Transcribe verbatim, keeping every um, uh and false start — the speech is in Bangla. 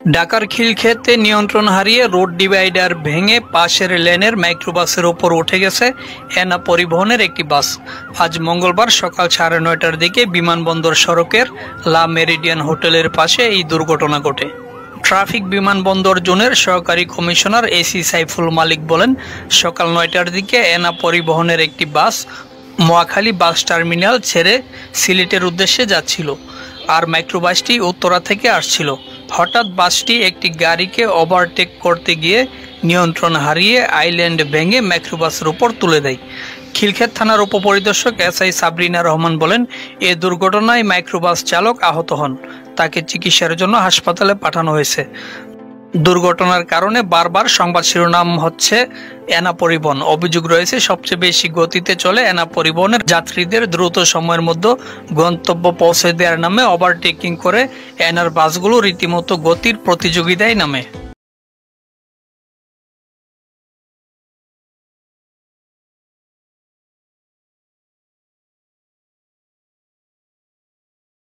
ঢাকার খিলক্ষেতে নিয়ন্ত্রণ হারিয়ে রোড ডিভাইডার ভেঙে পাশের লেনের মাইক্রোবাসের ওপর উঠে গেছে এনা পরিবহনের একটি বাস। আজ মঙ্গলবার সকাল সাড়ে নয়টার দিকে বিমানবন্দর সড়কের লা মেরিডিয়ান হোটেলের পাশে এই দুর্ঘটনা ঘটে। ট্রাফিক বিমানবন্দর জোনের সহকারী কমিশনার এসি সাইফুল মালিক বলেন, সকাল নয়টার দিকে এনা পরিবহনের একটি বাস মহাখালী বাস টার্মিনাল ছেড়ে সিলেটের উদ্দেশ্যে যাচ্ছিল, আর মাইক্রোবাসটি উত্তরা থেকে আসছিল। হঠাৎ বাসটি একটি গাড়িকে ওভারটেক করতে গিয়ে নিয়ন্ত্রণ হারিয়ে আইল্যান্ড ভেঙে মাইক্রোবাসের উপর তুলে দেয়। খিলক্ষেত থানার উপপরিদর্শক এস আই সাবরিনা রহমান বলেন, এ দুর্ঘটনায় মাইক্রোবাস চালক আহত হন, তাকে চিকিৎসার জন্য হাসপাতালে পাঠানো হয়েছে। দুর্ঘটনার কারণে বারবার সংবাদ শিরোনাম হচ্ছে এনা পরিবহন। অভিযোগ রয়েছে, সবচেয়ে বেশি গতিতে চলে এনা পরিবহনের যাত্রীদের দ্রুত সময়ের মধ্যে গন্তব্য পৌঁছে দেওয়ার নামে ওভারটেকিং করে এনার বাসগুলো রীতিমতো গতির প্রতিযোগিতায় নামে।